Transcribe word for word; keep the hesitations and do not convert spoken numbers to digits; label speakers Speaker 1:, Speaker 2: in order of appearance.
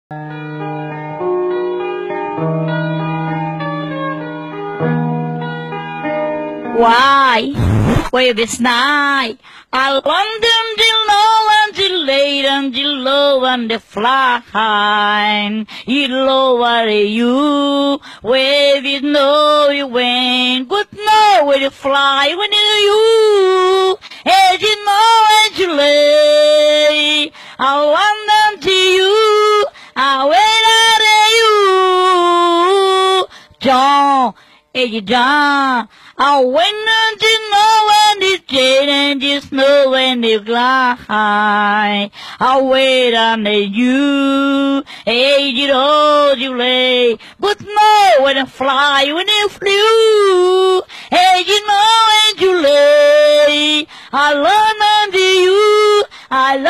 Speaker 1: Why? Wave is night. I London till low until late until low and the flying. You lower you. Wave is no you went. Good know where you fly when it's you. As you know as you lay. I London to you. I wait out you. John. Hey, John. I went on to know when it's jade and just know when it's glide. I wait on you, hey, you know you lay, but know when I fly, when I flew, hey, you know when you lay. I learn unto you, I